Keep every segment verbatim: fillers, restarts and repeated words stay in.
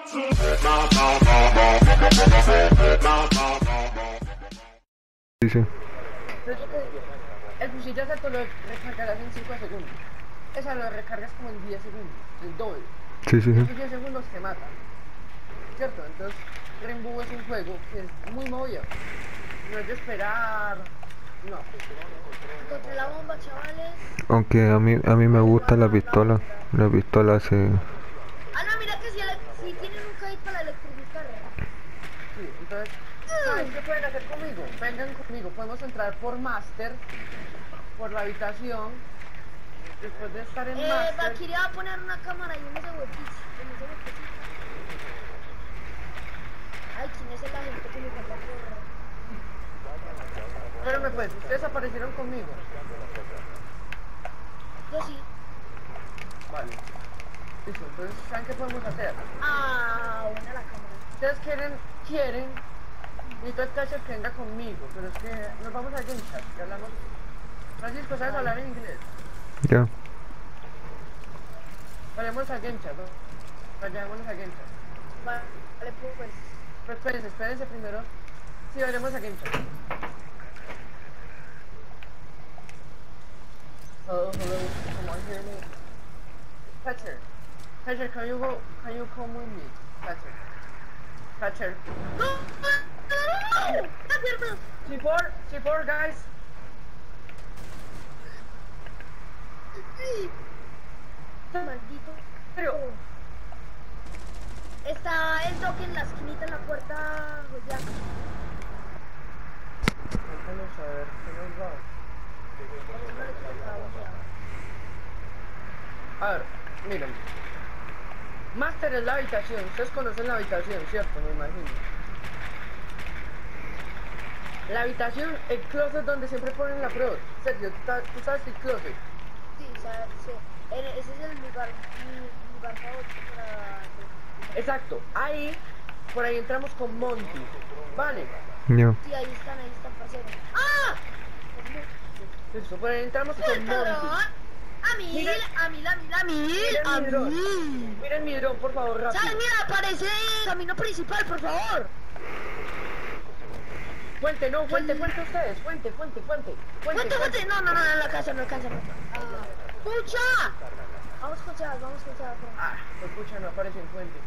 Sí, sí. Pero yo te digo, el fusil de asalto lo recargarás en cinco segundos. Esa lo recargas como en diez segundos, el doble. Sí, sí, En sí. esos diez segundos te mata. ¿Cierto? Entonces, Rainbow es un juego que es muy movido. No es de esperar. No. Encontré la bomba, chavales. Aunque a mí, a mí me gusta la pistola. La pistola se... Ah, no, mira que si, si tienen un kite para electrificar. Sí, entonces, ¿sabes qué pueden hacer conmigo? Vengan conmigo, podemos entrar por Master, por la habitación. Después de estar en Eh, Master. Valkyria va a poner una cámara y en ese huequito. En ese huequito. Ay, ¿quién es el agente que me canta por...? Espérame pues, ustedes aparecieron conmigo. Yo sí. Vale. Listo, entonces, ¿saben qué podemos hacer? Ah, buena la cámara. Ustedes quieren, quieren, necesito el cacho que venga conmigo, pero es que nos vamos a Game Chat, que hablamos. Francisco, ¿sabes hablar en inglés? Ya. Vayamos a Game Chat, ¿no? Vayámonos a Game Chat. Vale, pues. Pero espérense, espérense primero. Sí, vayamos a Game Chat. Hello, hello, someone hear me? Thatcher, Thatcher, can you go, can you come with me? Thatcher, Thatcher. ¡No! ¡No! ¡No! C four, C four, guys. Maldito. Pero, Está el toque en la esquinita en la puerta. Ya. vamos a ver, ¿qué nos va? A ver, miren. Master es la habitación. Ustedes conocen la habitación, ¿cierto? Me imagino. La habitación, el closet donde siempre ponen la pro. Sergio, ¿tú ta- tú sabes el closet? Sí, sabe, sí. En- Ese es el lugar, mi lugar favorito para... Exacto. Ahí, por ahí entramos con Monty. Vale. Ya. Sí, ahí están, ahí están, parceros. ¡Ah! Listo, por ahí entramos con ¡El cabrón! Monty. ¡A mil! Miren- ¡A mil, a mil, a mil! Miren ¡A mi dron. mil! Miren mi dron, por favor, rápido. ¿Sabes? Mira, aparece el camino principal, por favor. Fuente, no, fuente, fuente ustedes. Fuente, fuente, fuente. Fuente, fuente. No, no, no, no, no alcanza, no alcanza. No. Ah. ¡Pucha! Vamos con chavas, vamos con chavas. Ah, pues pucha, no aparece en fuente.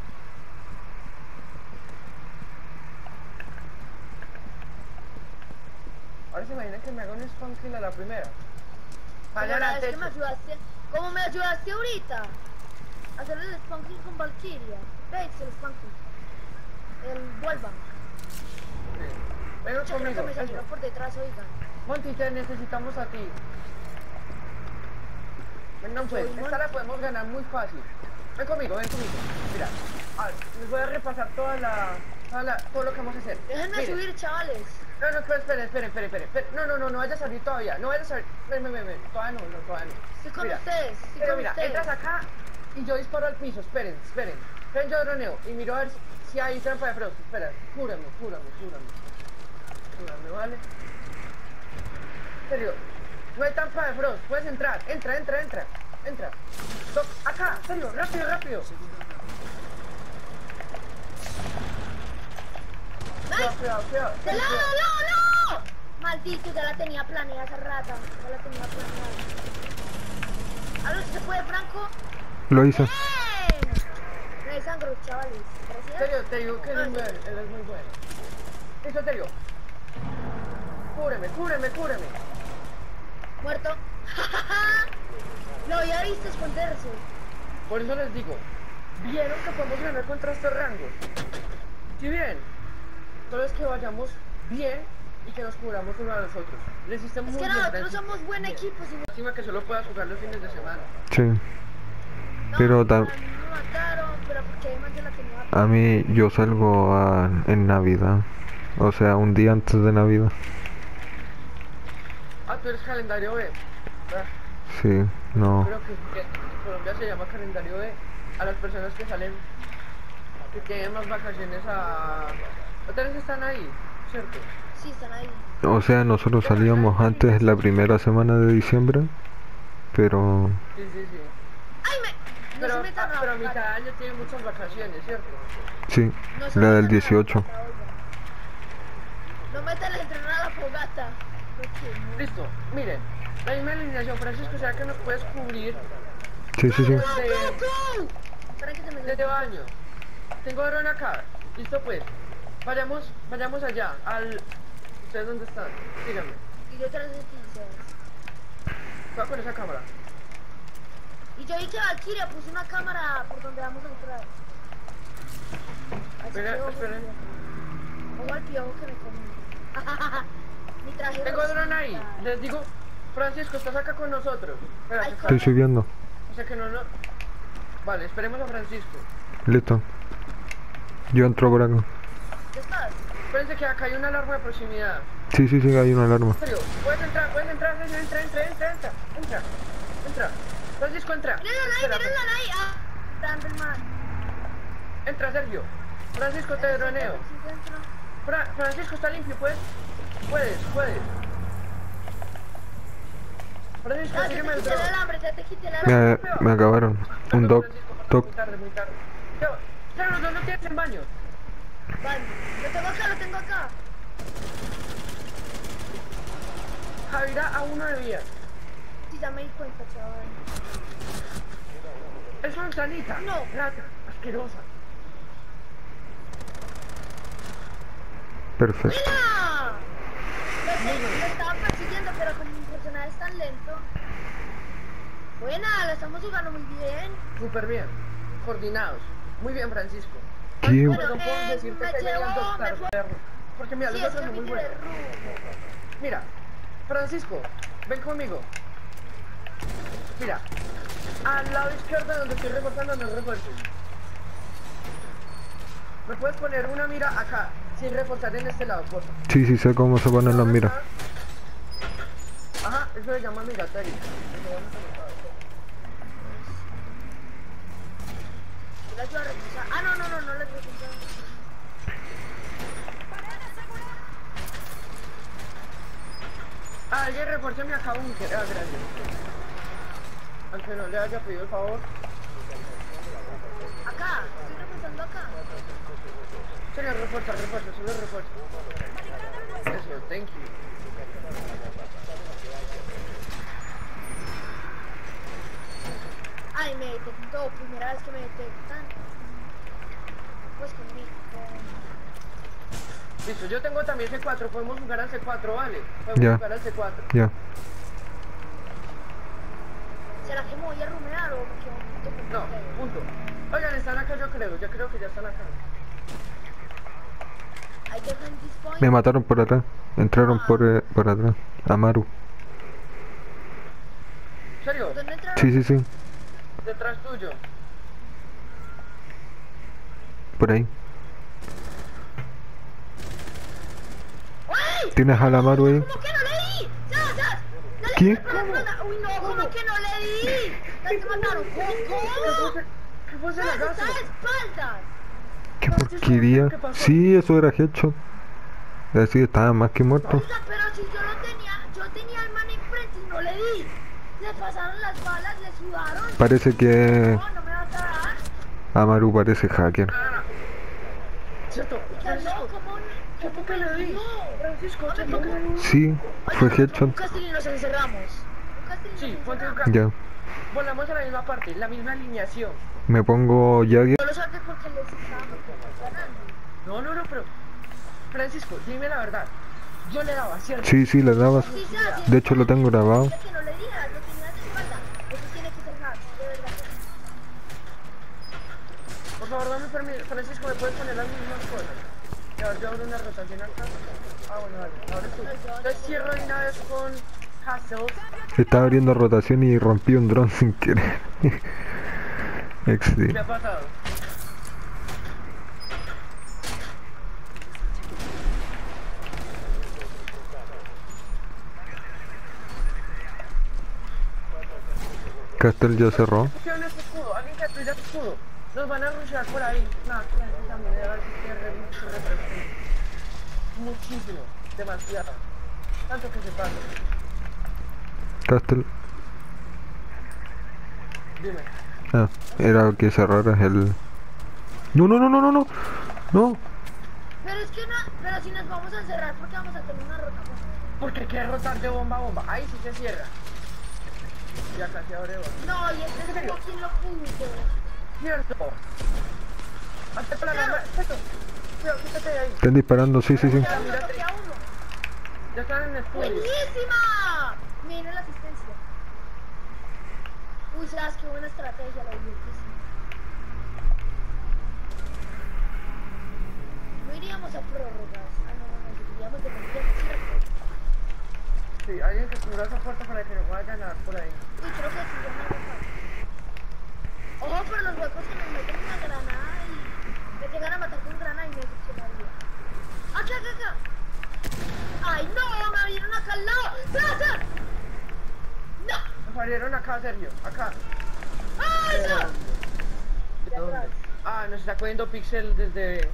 Ahora se imaginan que me haga un spawn kill a la primera. Fallan Pero es antes. que me ayudaste, como me ayudaste ahorita, a hacer el spanking con Valkyria. ¿Veis el spanking? El vuelvan. Vengan Yo creo que conmigo. me salieron por detrás, oigan. Monty, te necesitamos a ti. Vengan pues, Soy esta la podemos ganar muy fácil. Ven conmigo, ven conmigo. Mira, a ver, les voy a repasar toda la, toda la, todo lo que vamos a hacer. Déjenme Miren. subir, chavales. No, no, esperen, esperen, esperen, esperen, esperen, esperen. No, no, no, no vayas a salir todavía. No vayas a salir. Ven, ven, ven, ven. Todavía no, no, todavía no. Estoy con Mira, ustedes, estoy pero con mira, ustedes. entras acá y yo disparo al piso. Esperen, esperen. Esperen, yo droneo y miro a ver si, si hay trampa de frost. Espera, cúrame, cúrame, cúrame. Cúrame, ¿vale? En serio, no hay trampa de frost. Puedes entrar. Entra, entra, entra. Entra. Stop. Acá, en serio, rápido, rápido. Cuidado, ¡Nice! cuidado, cuidado. ¡De lado, cuidado. no, no! Maldito, ya la tenía planeada esa rata. Ya la tenía planeada. A ver si se puede, Franco. Lo hice. ¡Bien! No hay sangre, chavales. En Gracias. serio, te digo que él es, Ah, muy, él es muy bueno. Listo, te digo. Cúbreme, cúbreme, cúbreme. Muerto. Lo ya viste esconderse. Por eso les digo, vieron que podemos ganar contra estos rangos. Si bien, solo es que vayamos bien y que nos cubramos uno a los otros. Les hiciste Es muy que bien. nosotros Francis. somos buen Bien. equipo. Si Lástima que solo puedas jugar los fines de semana. Sí. no, Pero a tam- mí me mataron, pero porque además de la tenía. A mí yo salgo a- en Navidad. O sea, un día antes de Navidad. Ah, tú eres calendario B. Ah, Sí, no. creo que que en Colombia se llama calendario B a las personas que salen, que tienen más vacaciones a... Ustedes están ahí, ¿cierto? Sí, están ahí. O sea, nosotros salíamos antes la primera semana de diciembre. Pero... Sí, sí, sí. ¡Ay, me! Pero, se metan ah, a pero a buscar. mitad de año tiene muchas vacaciones, ¿cierto? Sí, No se la del metan a dieciocho. fogata, oigan. No metan a entrenar a la fogata. No, que no. Listo, miren. La misma alineación, Francisco, ¿será que nos puedes cubrir Sí, sí, sí. ¡Go, go, go! Espera que se me desde baño? Tengo dron acá. Listo, pues. Vayamos, vayamos allá, al... ¿Ustedes dónde están? Díganme. Y yo tras de quince. ¿Cuál con esa cámara? Y yo vi que Valkyria puso una cámara por donde vamos a entrar. Así Espera, que ojo, esperen. ojo al piojo que me comí. Mi traje Tengo dron ahí. rosita. Les digo, Francisco, estás acá con nosotros. Espera, Ay, que Estoy subiendo. O sea que no, no. Vale, esperemos a Francisco. Listo. Yo entro por acá. ¿Qué estás? Espérense que acá hay una alarma de proximidad. Sí, sí, sí, hay una alarma. En serio, puedes entrar, puedes entrar, entra, entra, entra, entra, entra, entra, entra. Francisco, entra. ¡Mírenlo ahí, Espera, mírenlo ahí! ¡Ah! Tandelman. entra, Sergio. Francisco, te droneo. Sí, dentro. Fra Francisco, está limpio, ¿puedes? Puedes, puedes. Francisco, Ya, ya sígueme te el quité el dron. alambre, ya te quité el alambre. Me, me acabaron. Un Perdón, doc. Francisco, perdón, Doc. muy tarde, muy tarde. Yo, claro, los dos no tienes en baño. Vale, lo tengo acá, lo tengo acá. Javiera a uno de vías. Sí, ya me di cuenta, chaval. Es manzanita. No. Rata, asquerosa. Perfecto. ¡Mira! Lo, lo estaba persiguiendo, pero como mi personaje es tan lento. Buena, la estamos jugando muy bien. Súper bien. Coordinados. Muy bien, Francisco. ¿Qué? Bueno, Perdón por eh, decirte me que venían llevo- dos me fue- perros. Porque mira, Sí, los es otros que son me muy tiré buenos. rumbo. Mira, Francisco, ven conmigo. Mira, al lado izquierdo donde estoy reportando no refuerces. ¿Me puedes poner una mira acá, sin reportar en este lado, por favor? Sí, sí, sé cómo se ponen las miras. Ajá, eso se llama miratari. Yo la ayudo a revisar. Ah, no, no, no, no la revisar. Ah, alguien refuérzame acá un que... Ah, gracias. Aunque no le haya pedido el favor. Acá, estoy revisando acá. Señor, refuerza, refuerza, solo refuerza. Eso, thank you. Ay, me detectó, primera vez que me detectan. Pues conmigo. Listo, yo tengo también C cuatro, podemos jugar al C cuatro, ¿vale? Podemos Ya. jugar al C cuatro. Ya. ¿Será que me voy a rumear o me quedo un poquito con No, ustedes? punto. Oigan, están acá yo creo, yo creo que ya están acá. Hay que find this point. Me mataron por atrás. Entraron por, eh, por atrás. Amaru. ¿En serio? ¿Dónde entraron? Sí, sí, sí. Detrás tuyo. Por ahí. ¡Ay! ¿Tienes al Amaru ahí? ¿Cómo que no le di? ¡Ya, ya! ¡Dale, ¿Qué? espera, espera, espera! ¡Uy, no! ¿Cómo que no le di? ¡Ya te mataron! ¿Qué ¿Cómo? fue, ¿Qué fue ese ¡Pero está lagazo? de espaldas! ¿Qué porquería? ¿Qué pasó? Sí, eso era headshot. Así estaba más que muerto. Oiga, pero si yo lo tenía, yo tenía al man enfrente y no le di. Le pasaron las balas, le sudaron. Parece que No, no me vas a dar. Amaru parece hacker. Ah, cierto. ¿Qué Francisco, ¿Cómo? ¿qué poca le di? No. Francisco, ¿qué ¿Dónde poca le di? Sí, fue headshot. Un castillo y nos encerramos. Un castillo y Sí, nos ponte un encerramos. ca- Ya. Volamos a la misma parte, la misma alineación. Me pongo Jagger. Yo lo saqué porque les estábamos ganando. No, no, no, pero... Francisco, dime la verdad. Yo le daba, ¿cierto? Sí, sí, le dabas. Sí, ya, sí, De hecho, lo tengo grabado. dile que no le digas, lo tenías de espalda. Eso tiene que ser hack, de verdad. Por favor, dame permiso. Francisco, ¿me puedes poner las mismas cosas? Ya, yo abro una rotación acá. Ah, bueno, vale. Ahora tú. Entonces cierro de una vez con Hassel. Estaba abriendo rotación y rompí un dron sin querer. X D. ¿Qué ha pasado? Castel ya cerró. Pusieron este escudo, alguien que destruya este escudo. Nos van a rushear por ahí. Nada, que la gente también debe haber pierde mucho represión. Muchísimo, demasiado. Tanto que se pasa. Castel. Dime. Ah, era que cerraras el... No, no, no, no, no, no. No. Pero es que no, pero si nos vamos a cerrar porque vamos a tener una rotación. Porque quiere rotar de bomba a bomba. Ahí sí se cierra. Ya casi abre bomba. No, y este es como quien lo puso. Cierto. Hazte la gama. Esto. Cuidado, quítate de ahí. Están disparando, sí, sí, sí. Ya uno, ya uno. Ya están en el estudio. ¡Buenísima! Miren la asistencia. Uy, sabes qué buena estrategia la vi. No iríamos a prórrogas. Ah, no, no, no, iríamos de manera cierto. Sí, alguien que cubra esa puerta para que no pueda ganar por ahí. Uy, creo que sí, ya me voy a Ojo, pero los huecos que nos meten una granada y me llegan a matar con granada y me quemaría. ¡Acá, acá, acá! ¡Ay, no! ¡Me abrieron acá al lado! ¡Plaza! ¡No! Nos abrieron acá, Sergio. Acá. ¡Ay, no! ¿De dónde? Ah, nos está cogiendo Pixel desde...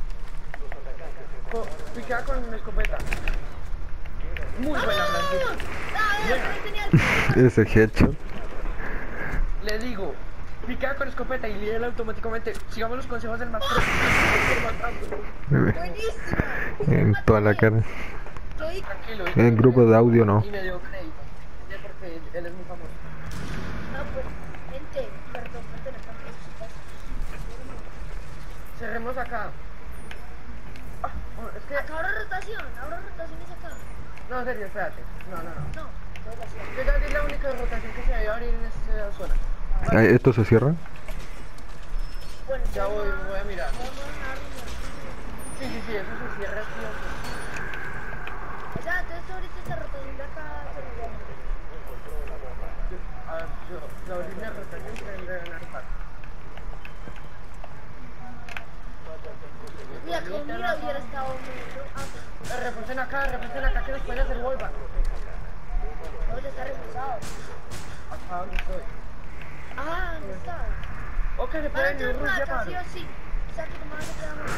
Co Piquea con una escopeta. Muy buena, Francisco. ¡Ay, ahí tenía el... Ese headshot. Le digo, piquea con escopeta y líder automáticamente. Sigamos los consejos del más pro. Buenísimo. En toda la cara. Soy... Tranquilo. En el grupo de audio no. Y me dio crédito. Porque él es muy famoso. No, pues, gente, perdón, perdón, perdón. Cerremos acá. Ah, oh, es que... Acá ahora rotación, ahora rotaciones acá. No, en serio, espérate. No, no, no. No, rotación. Yo ya vi la única rotación que se debe abrir en esta zona. Ah, ¿esto se cierra? Bueno, Ya voy, vamos voy a mirar. Vamos a dar una... Sí, sí, sí, eso se cierra así. O sea, entonces ahorita esta rotación de acá se nos va. Yo, a ver, yo, la última rotación que debe ganar par. Mira, que mira hubiera estado mucho. Ah, Refuercen acá, refuercen acá que nos pueden hacer wallback. no, ya está reforzado. Acá donde estoy. Ah, ¿dónde está? Ok, se Van a puede venir entrar un por rush acá, sí llamado. o sí. O sea, que como van a quedar más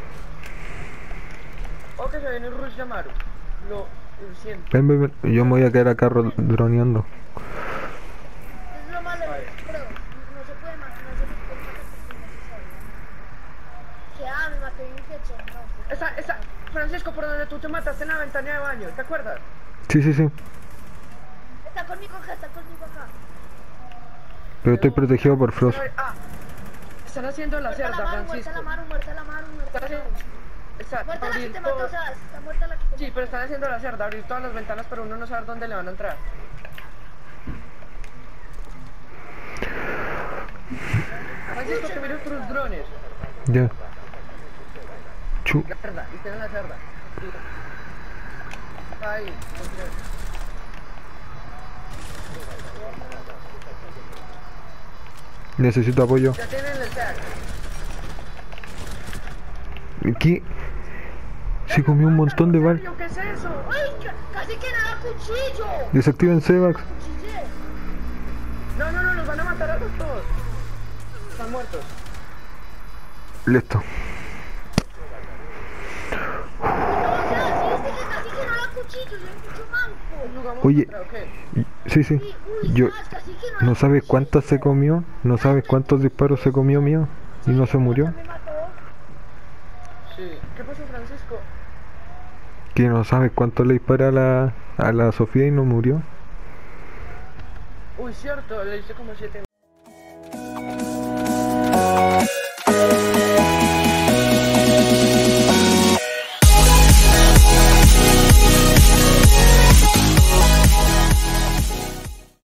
Ok, se viene un rush llamado. Lo, lo siento. Ven, ven, ven. Yo me voy a quedar acá ro- droneando. Es lo malo, pero no se puede matar, no se puede matar porque es necesario. Que ah, me maté bien que hecho, no. pues, Esa, esa, Francisco, por donde tú te mataste en la ventana de baño, ¿te acuerdas? Sí, sí, sí. Está conmigo acá, está conmigo acá. Pero estoy protegido por Frost. Ah, están haciendo la Muerta la cerda, Maru, muerta Francisco. la Maru, muerta la Maru, muerta Están la haciendo... Maru. Exacto, Muerta la que abrir te mató, todo- o sea, está muerta la que te Sí, mató. pero están haciendo la cerda, abrir todas las ventanas, pero uno no sabe dónde le van a entrar. Francisco, que mires tus drones. Ya. Chu. La cerda, y tienen la cerda. Está ahí. Necesito apoyo. Ya tienen el tag. Aquí. Se comió un montón de bal. ¿Qué es eso? ¡Ay, ca- casi que nada cuchillo! Desactiven Sevax. Cuchillé. No, no, no, los van a matar a los dos. Están muertos. Listo. No, o sea, sí, viste que casi que nada cuchillo, yo hay mucho manco. Jugamos Oye. contra, ok. Sí, sí. Sí, uy, Yo. sabes, casi que nada ¿No sabes cuchillo. cuántas se comió? ¿No sabes cuántos disparos se comió mío? ¿Y no se murió? Me mató. Sí. ¿Qué pasó, Francisco? Que no sabes cuánto le dispara a la, a la Sofía y no murió. Uy, cierto, le hice como siete.